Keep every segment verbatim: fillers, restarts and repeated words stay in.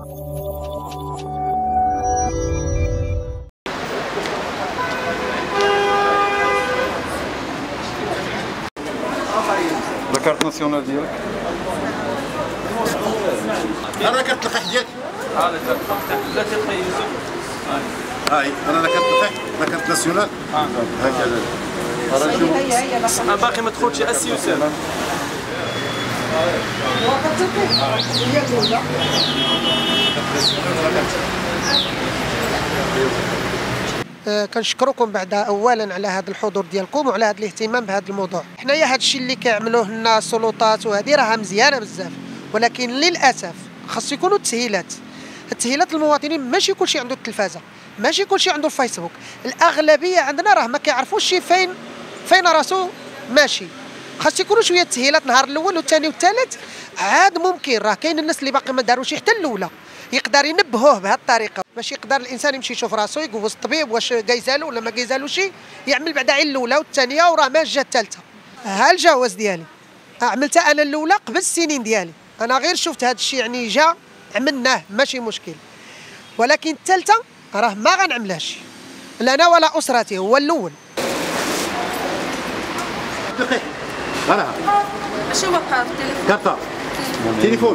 لا كارت ناسيونال ديالك؟ انا كارت اللقاح ديالك. اه لا لا تلقى يوسف. هاي انا لا كارت اللقاح لا كارت ناسيونال. اه هكذا. انا باقي ما دخلتش اسي وسام. أه كنشكركم بعد اولا على هذا الحضور ديالكم وعلى هذا الاهتمام بهذا الموضوع. حنايا هذا الشيء اللي كيعملوه لنا السلطات وهذه راها مزيانه بزاف، ولكن للاسف خاص يكونوا تسهيلات. التسهيلات للمواطنين ماشي كلشي عنده التلفازه، ماشي كلشي عنده الفيسبوك، الاغلبيه عندنا راه ما كيعرفوش شي فين فين راسو ماشي. خاص يكونوا شويه تسهيلات نهار الاول والثاني والثالث، عاد ممكن راه كاين الناس اللي باقي ما داروش حتى الاولى، يقدر ينبهوه بهذه الطريقه باش يقدر الانسان يمشي يشوف راسو يقوس الطبيب واش كايزالو ولا ما كايزالوش، يعمل بعدا عين الاولى والثانيه وراه ما جا الثالثه. ها الجواز ديالي عملتها انا الاولى قبل السنين ديالي، انا غير شفت هذا الشيء يعني جا عملناه ماشي مشكل، ولكن الثالثه راه ما غنعملهاش لا انا ولا اسرتي. هو الاول دقيق انا اش هو كارت تليفون؟ كارت تليفون.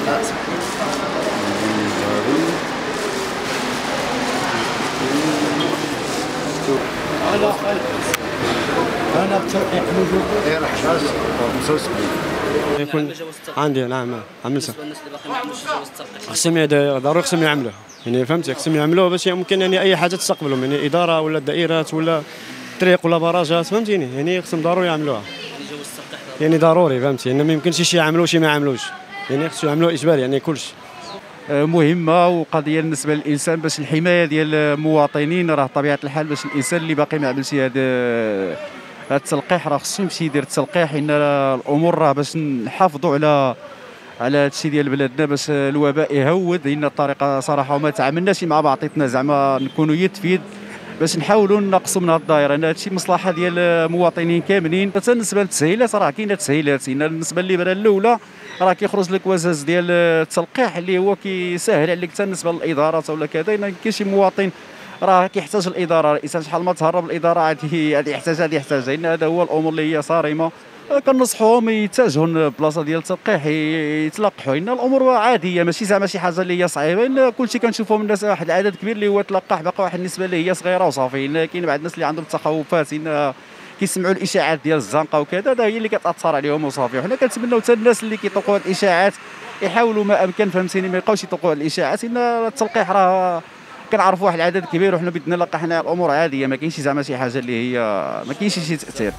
انا بتلقيح موجود. ايه راح شاش خمسة وسبعين. يكون عندي نعم عملتها. الناس اللي باقي ما عملوش جواز التلقيح خصهم ضروري خصهم يعملوه، يعني فهمتي خصهم يعملوه باش يمكن يعني اي حاجه تستقبلهم، يعني اداره ولا دائرات ولا طريق ولا براجات فهمتيني، يعني خصهم ضروري يعملوها. يعني جواز التلقيح يعني ضروري فهمتي، يعني ما يمكنش شي يعملوه شي ما يعملوش، يعني خصو يعملوه اجباري يعني كلشي. مهمه وقضيه بالنسبه للانسان باش الحمايه ديال المواطنين، راه طبيعه الحال باش الانسان اللي باقي ما عملش هذا هذا التلقيح راه خصو يمشي يدير التلقيح. ان الامور راه باش نحافظوا على على هذا الشيء ديال بلادنا باش الوباء يهود. لان الطريقه صراحه وما تعاملناش مع بعضياتنا زعما نكونوا يد في يد باش نحاولوا نقصوا من هذه الدائره، ان هذا الشيء مصلحه ديال المواطنين كاملين. بالنسبه للتسهيلات راه كاينه تسهيلات، بالنسبه للبلد الاولى راه كيخرج لك وزاز ديال التلقيح اللي هو كيسهل عليك حتى بالنسبه للادارات ولا كذا. كاين شي مواطن راه كيحتاج الاداره، الانسان شحال ما تهرب الاداره عاد يحتاج هذا يحتاج، لان هذا هو الامور اللي هي صارمه. كنصحوهم يتجهوا للبلاصه ديال التلقيح يتلقحوا، ان الامور عاديه ماشي زعما شي حاجه اللي هي صعيبه. ان كلشي كنشوفوا من الناس واحد العدد كبير اللي هو تلقح، باقي واحد النسبه اللي هي صغيره وصافي. ان كاين بعض الناس اللي عندهم التخوفات، ان كيسمعوا الاشاعات ديال الزنقه وكذا، هذا هي اللي كتاثر عليهم وصافي. وحنا كنتمناو حتى الناس اللي كيطلقوا هذه الاشاعات يحاولوا ما امكن فهمتيني ما يبقاوش يطلقوا هذه الاشاعات. ان التلقيح راه كنعرفوا واحد العدد كبير وحنا بدنا لقحنا الامور عاديه، ما كاينش زعما شي حاجه اللي هي ما كاينش شي تاثير.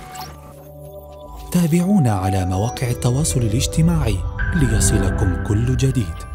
تابعونا على مواقع التواصل الاجتماعي ليصلكم كل جديد.